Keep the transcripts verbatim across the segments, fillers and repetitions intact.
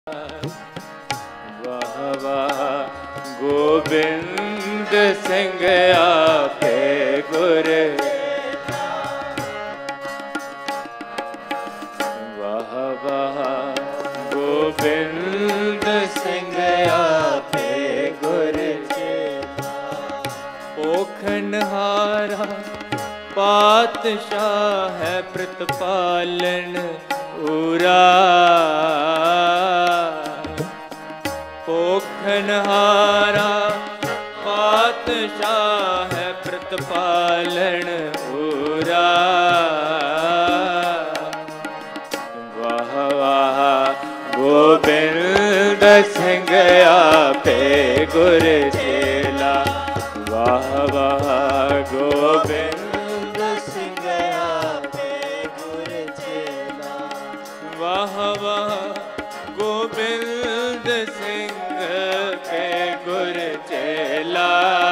वाह वाह गोबिंद सिंह आपे गुर, वाह वाह गोबिंद सिंह आपे गुर, पोखनहारा पातशाह है प्रतिपालन उरा, पोखनहारा पातशाह है प्रतिपालन उरा, वाह वाह गोबिंद सिंह आपे गुर चेला, वाह वाह गोबिंद सिंह आपे गुर चेला, वाह वाह गोबिंद सिंह पे गुर चेला,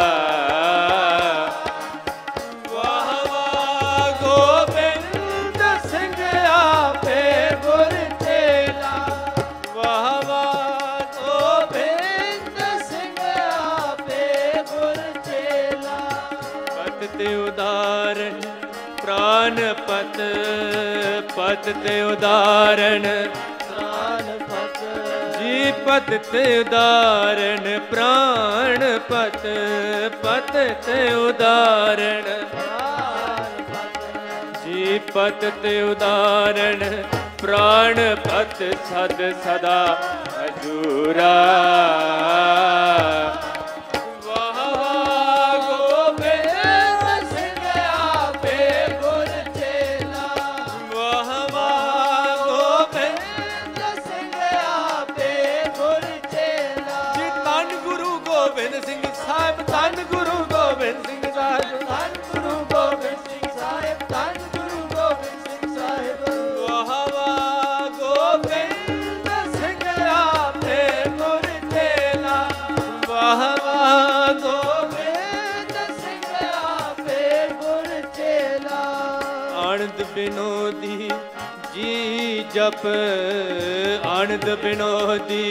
वाह वाह गोबिंद सिंह आपे गुर चेला, वाह वाह गोबिंद सिंह आपे गुर चेला, पत ते उदाहरण प्राण पत, पत ते उदाहरण जी पत ते उदाहरण प्राण पत, पत ते उदाहरण जी पत ते उदाहरण प्राण पत सद सदा हजूरा, बिनोदी जी जप, आनंद बिनोदी,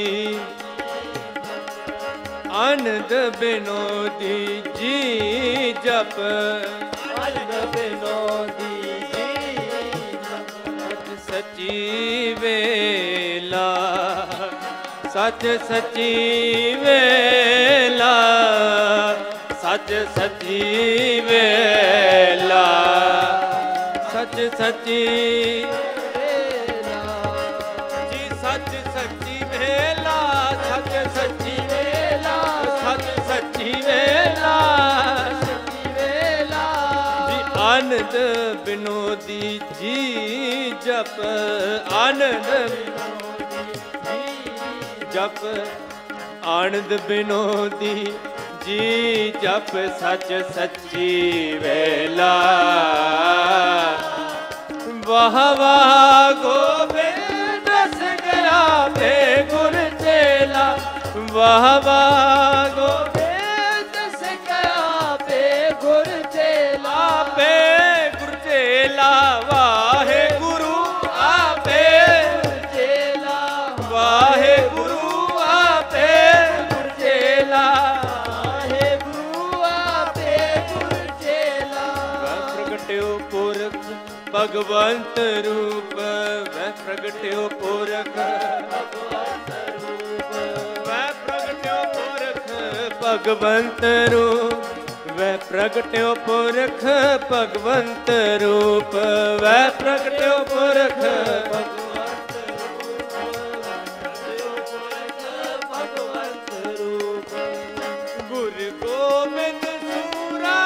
आनंद बिनोदी जी जप, आनंद बिनोदी जी जप, सची वेला सच सची वेला, सच सची वेला, सच सची वेला जी, सच सची वेला, सच सची वेला, सच सची वेला, सची वेला जी, आनंद बिनोदी जी जप, आनंद बिनोदी जी जप, आनंद बिनोदी जी जप, सच सच्ची वेला, वाह वाह गोबिंद सिंह आपे गुर चेला, वाह वाह गोबिंद सिंह आपे गुर चेला, आपे गुर चेला, वाहे गुरु आपे गुर चेला, वाहे गुरु आपे गुर चेला, वाहे गुरु आपे गुर चेला, प्रगट्यो पुरख भगवंत रूप, वह प्रगट्यो पुरख भगवंत रूप, वह प्रगट्यो पुरख भगवंत रूप, वह प्रगट्यो पुरख भगवंत रूप, वह प्रगट्यो पुरख भगवंत रूप, गुरु गोबिंद सूरा,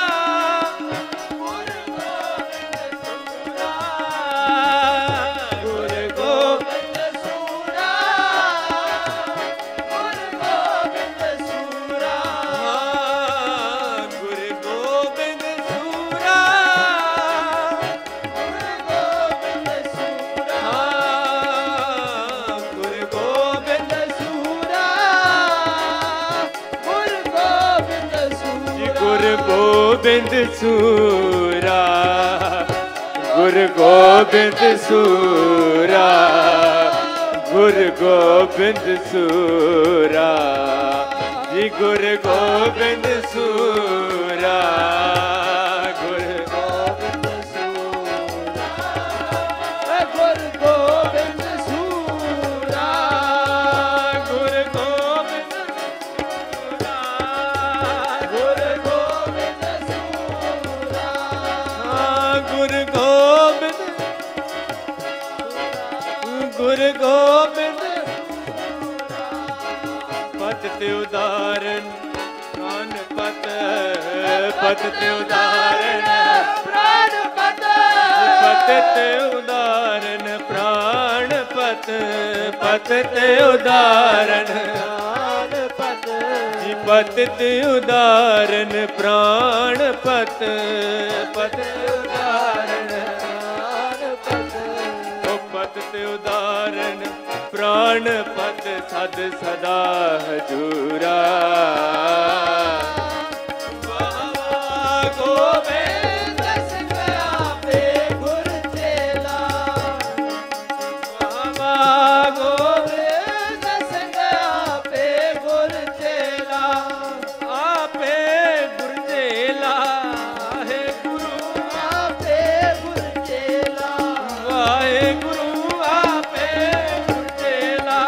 गोबिंद सूरा, गुरु गोबिंद सूरा, गुरु गोबिंद सूरा जी, गुरु गोबिंद सूरा, गुरु गोबिंद सूरा, गुरु गोबिंद सूरा, गुरु गोबिंद सूरा, गुरु गोबिंद सूरा, गुरु गोबिंद, गुरु गोबिंद पत ते उदाहरण प्राण पत, पत ते उदाहरण प्राण पत, पत ते उदाहरण प्राण पत, पत ते उदाहरण प्राण पत जी, पत ते उदाहरण प्राण पत, पत ते उदाहरण प्राण पत, ओ पत ते उदाहरण प्राण पत सद सदा हजूरा। गोबिंद सिंह आपे गुर चेला, गोबिंद सिंह आपे गुर चेला, आपे गुर चेला है गुरु आपे गुर चेला, वाहे गुरु आपे गुर चेला,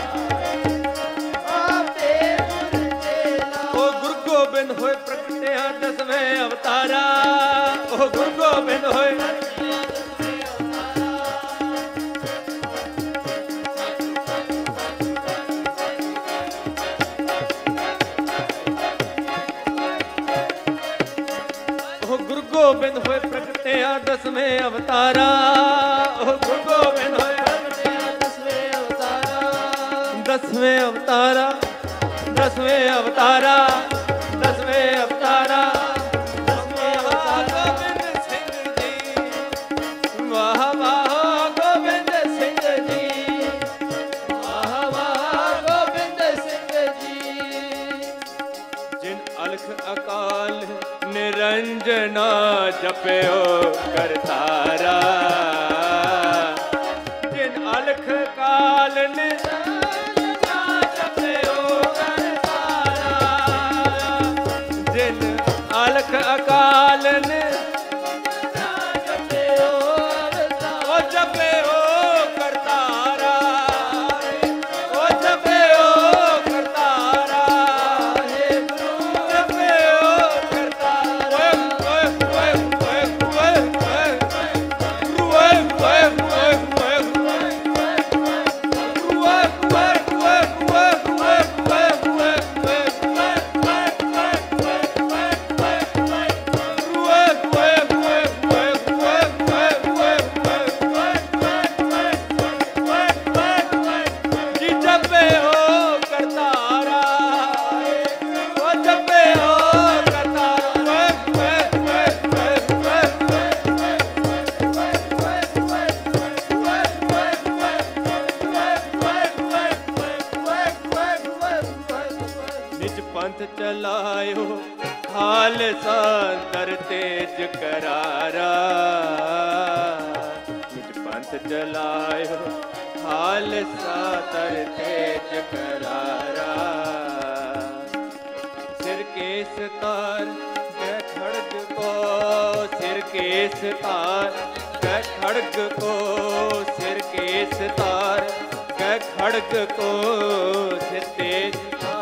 आपे गुर चेला। ओ गुरु गोबिंद होए प्रगटिया दसवें अवतारा, ओ गुरु गोबिंद होए गुरु गोबिंद होए प्रगटिया दसवें अवतारा, ओ गुरु गोबिंद होए प्रगटिया दसवें अवतारा, दसवें अवतारा, दसवें अवतारा, दसवें अवतारा, दसवें अवतारा गोबिंद सिंह जी, वाह वाह गोबिंद सिंह जी, वाह वाह गोबिंद सिंह जी। जिन अलख अकाल निरंजना जपयो करतारा, जिन अलख काल निरंजना जपयो करतारा, जिन अलख अकाल निरंजना जपयो करतारा, ओ जपयो करतारा, ओ जपयो करतारा, हे गुरु जपयो करतारा, ओए ओए ओए ओए ओए ओए ओए चलायो खालसा दर तेज करारा, निज पंथ चलायो खालसा दर तेज करारा, सिर के सितार कै खड़ग को, सिर के सितार कै खड़ग को, सिर के सितार कै खड़ग को, सिर तेज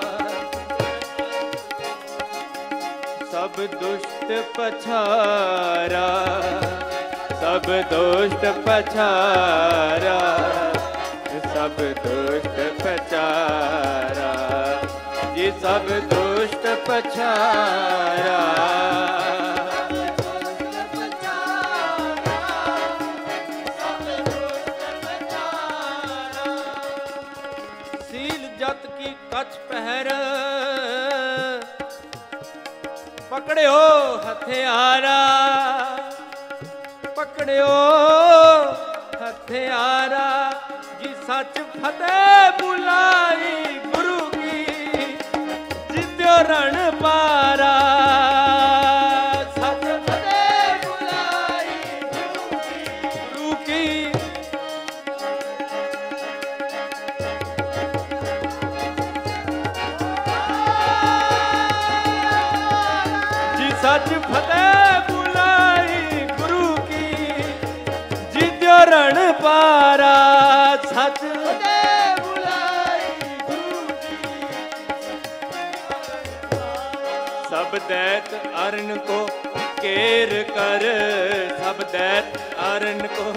सब दुष्ट पछारा, सब दुष्ट पछारा, सब दुष्ट पछारा जी, सब दुष्ट पछारा। सील जत की कछ पहर पकड़ियो हथियारा, पकड़ियो हथियारा जी, सच फतेह बुलाई गुरु की, जित्यो रण पारा, सच फतेह बुलाई गुरु की, गुरु की सच फतेह बुलाई गुरु की जित्यो रण पारा सच फतेह बुलाई गुरु की सब दैत अरण को केर कर सब दैत अरण को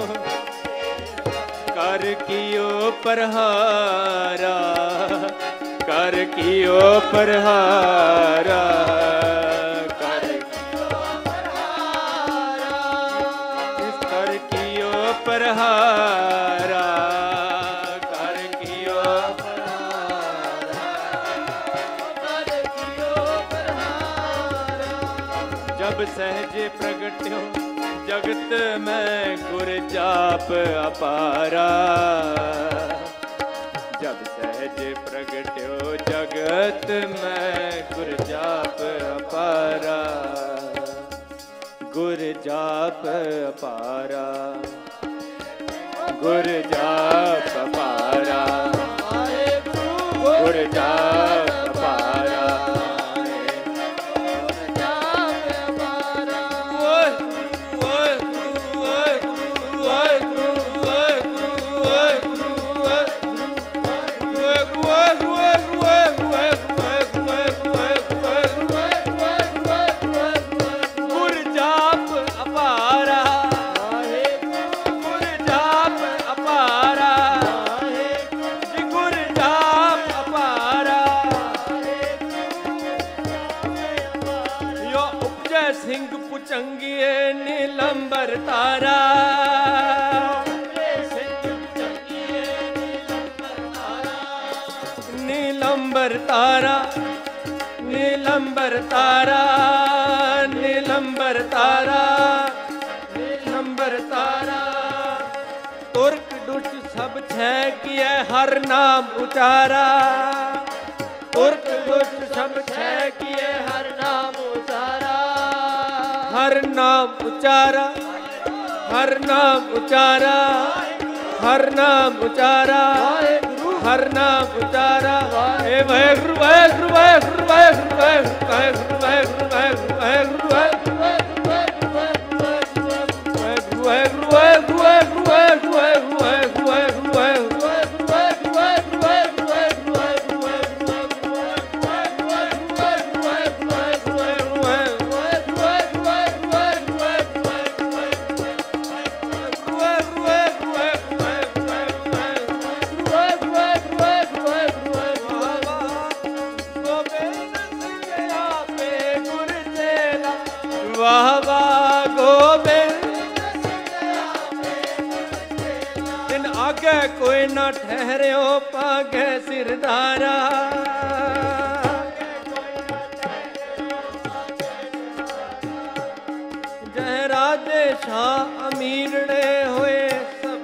कर कियो प्रहारा कर कियो प्रहारा कर कियो प्रहारा इस कर कियो प्रहारा कर कियो प्रहारा कर कियो प्रहारा जब सहज प्रगट्यो जगत में गुर जाप अपारा जब सहज प्रगट्यो जगत में गुर जाप अपारा गुर जाप अपारा गुर जाप अपारा गुर जाप अपारा चंगिए नीलंबर तारा नीलंबर तारा नीलंबर तारा नीलंबर तारा नीलंबर तारा तुर्क दुष्ट सब छह किए हर नाम उचारा तुर्क दुष्ट सब छह किए हर नाम उचारा हर नाम उचारा हर नाम उचारा हर नाम उचारा हर नाम उचारा हे वाहेगुरु वाहेगुरु वाहेगुरु वाहेगुरु वाहेगुरु वाहेगुरु वाहेगुरु वाहेगुरु वाहेगुरु वाहेगुरु वाहेगुरु वाहेगुरु वाहेगुरु कोई न ठहर्यो पागे सिरदारा जय राजे शाह अमीरड़े हुए सब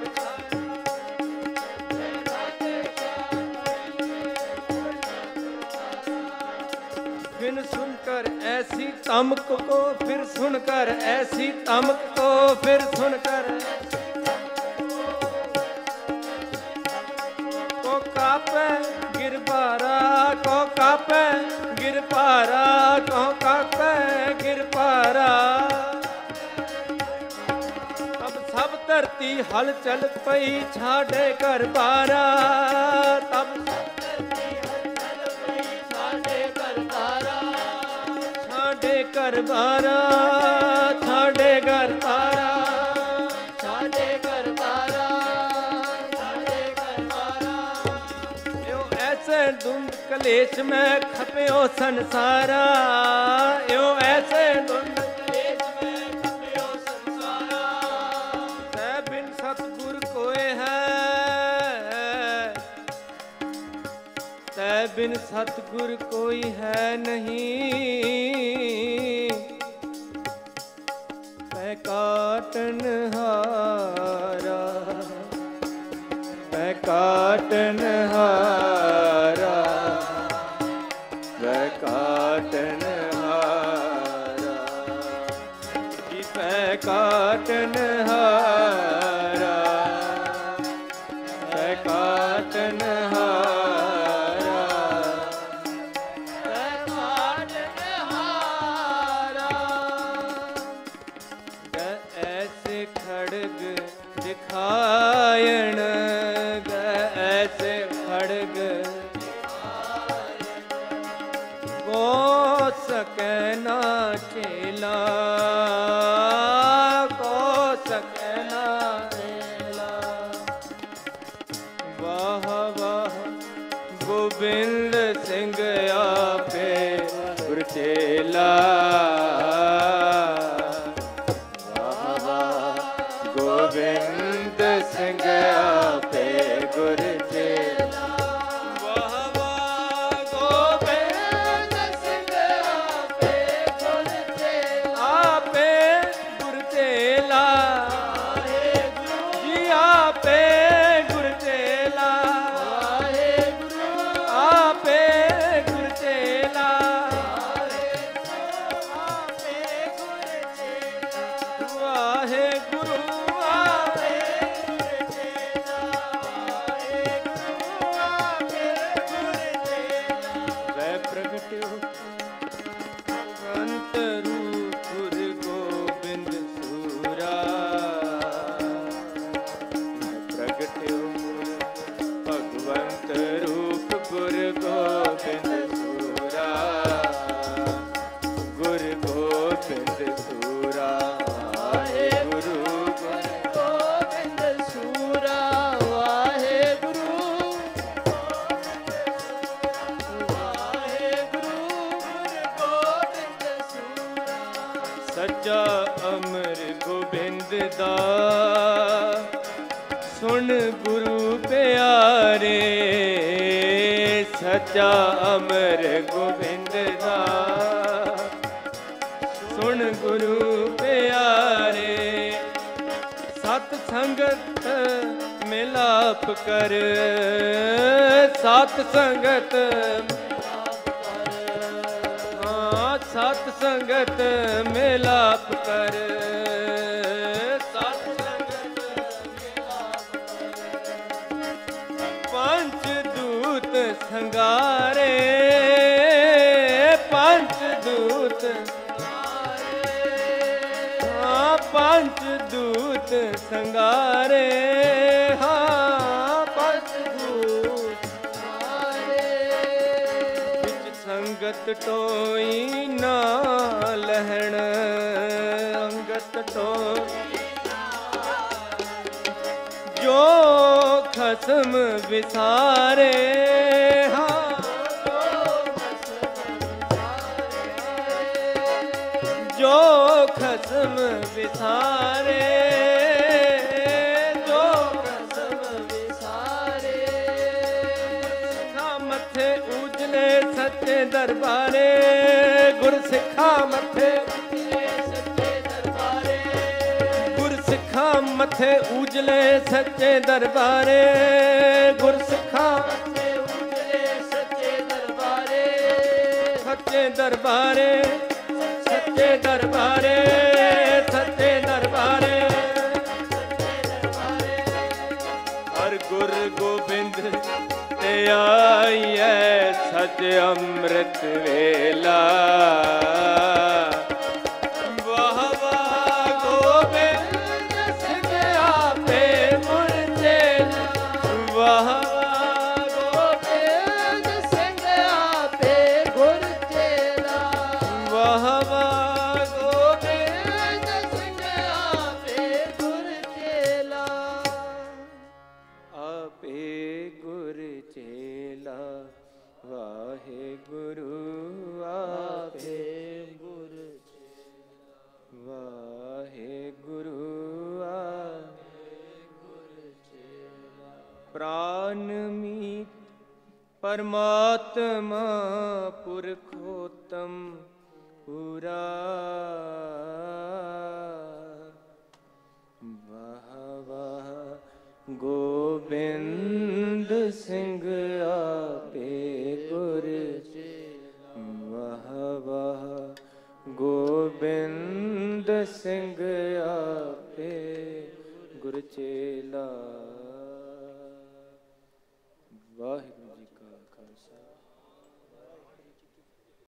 फिर सुनकर ऐसी तमक को फिर सुनकर ऐसी तमक को फिर सुनकर कापे गिर पारा को कापे गिर पारा को कापे गिर पारा अब सब धरती हल चल पई छाड़े कर पारा तब छाड़े कर पारा छाड़े कर पारा छाड़े कर पारा छाड़े कर पारा धुंध कलेश में खपयो संसारा यो ऐसे धुंध कलेश में खपयो संसारा तै बिन सतगुर कोई है तै बिन सतगुर कोई है नहीं तै काटन हारा तै काटन हारा तै काटन हारा जी तै काटन हारा तै काटन हारा तै काटन हारा खड़ग को सके ना चेला, को सके ना चेला। वाह वाह गोबिंद सिंह आपे गुर चेला, वाह वाह गोबिंद सिंह आपे गुर चेला, वाह वाह गोबिंद सिंह आपे गुर चेला, आपे गुर चेला जी, आपे गुर चेला, आपे गुर चेला, वाहे गुरु आपे गुर चेला, वै प्रगट्यो अंत रूप गुर गोबिंद सूरा, प्रगट्यो भगवंत रूप गुर गोबिंद सूरा, गुर गोबिंद सूरा, वाहे गुरु गुर गोबिंद सूरा, वाहे गुरु वाहे गुरु गुर गोबिंद सूरा, सच्चा अमर गोबिंद दा सुन गुरु प्यारे, सच्चा अमर गोबिंद दा सुन गुरु प्यारे, सत संगत मिलाप कर, सत संगत हाँ सत संगत मिलाप कर, सत संगत मिलाप कर, पंच दूत संगारे, पंच दूत हाँ पंच दूत संगारे, हाँ पंच दूत संगारे, विच संगत टोई ना लहण, अंगत टोई जो खसम विसारे, हाँ जो खसम विसारे, जो खसम विसारे, सिखा मथे उजले सच्चे दरबारे, गुर सिखा मथे उजले सच्चे दरबारे, गुर सिखा मथे उजले सच्चे दरबारे, गुर सिखा मथे उजले सच्चे दरबारे, सच्चे दरबारे, सच्चे दरबारे, सच्चे दरबारे, हर गुर गोबिंद ते आइए सच अमृत वेला, वाह वाह गोबिंद सिंह आपे गुर चेला, वाह वाह गोबिंद सिंह आपे गुर चेला, वाह वाह गोबिंद सिंह आपे गुर चेला, आपे गुर चेला, वाहे गुरु आपे गुर चेला, वाहे गुरु आपे गुर चेला, प्राण मीत परमात्मा पुरखोत्तम पूरा, वाह वाह गोबिंद सिंह आ